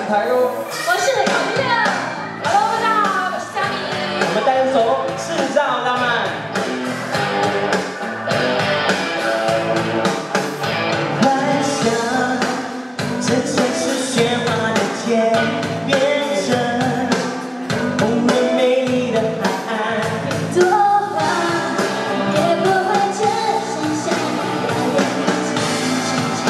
台哦。 我是小月 ，Hello， 大家好，我是佳明。 我们带一首《制造浪漫》。幻想这城市喧哗的街，变成无人美丽的海岸。 多花也不会只剩下遥远的情景。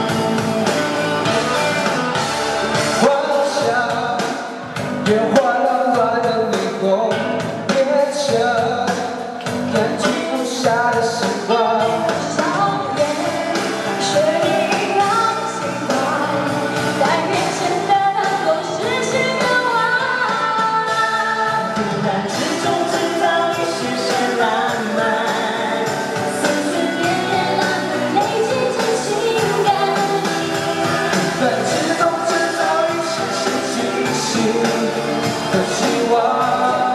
幻想变化浪漫的霓虹，变成感情无暇的时光。 少年是一样喜欢，但愿真的能够实现愿望。 平淡之中制造一些些浪漫， 丝丝点点浪漫累积成情感。 平淡之中制造一些些惊喜和希望。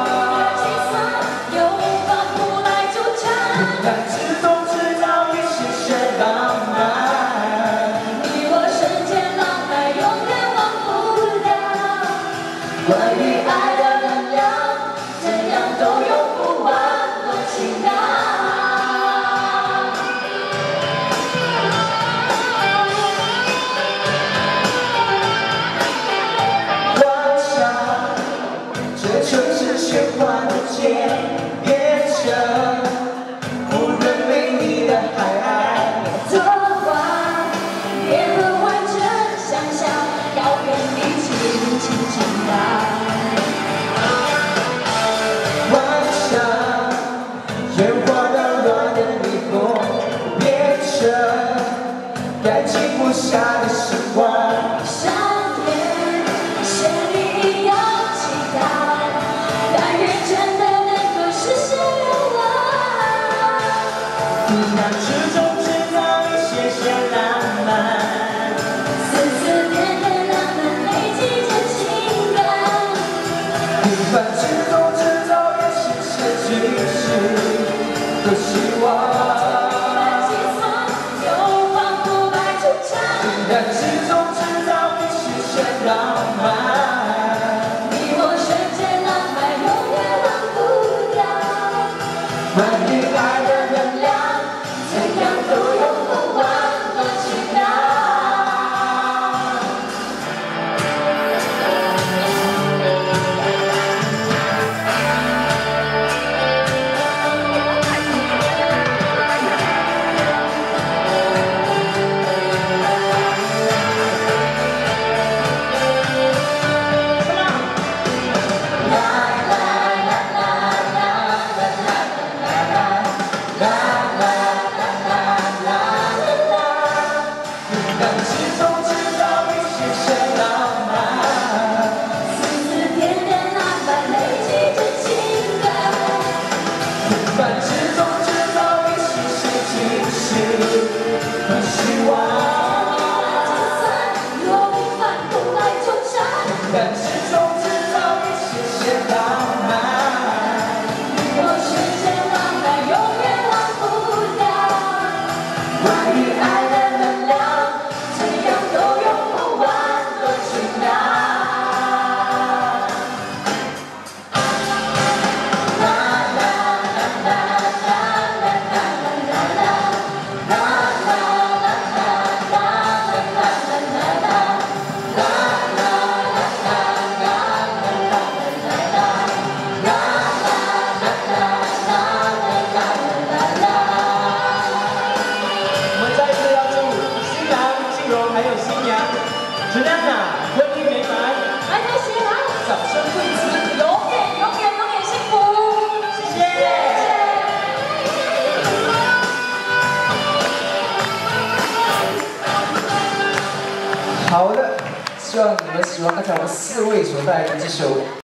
平淡之中制造一些些浪漫， 你我瞬间浪漫，永远忘不掉。关于爱的能量，怎样都用不完的情感。 幻想这城市喧哗的街，变成无人美丽的海岸。 多话也不完整，想象遥远的情感。 幻想烟花缭乱的霓虹，变成感情无暇的时光。 想念像你一样期待，但愿真的能够实现愿望。 平淡之中制造一些些浪漫， 丝丝点点浪漫累积成情感。 平凡之中制造一些些惊喜和希望。平淡之中制造一些些浪漫， 你我瞬间浪漫，永远忘不掉。 关于爱的能量， 怎样都用不完的情感。 平淡之中制造一些些浪漫， 丝丝点点浪漫累积成情感。 平凡之中制造一些些惊喜和希望。平淡之中制造一些些浪漫， 我瞬间浪漫，永远忘不掉。关于爱的能量，怎样都用不完的情感。啦啦啦啦啦啦啦啦啦啦啦啦啦啦啦啦啦。 我们再一次要祝新郎、新荣还有新娘Juliana婚姻美满， 爱在喜欢， 早生贵子， 永远永远永远幸福。 谢谢。好的，希望你们喜欢刚才我们4位所带来的这首。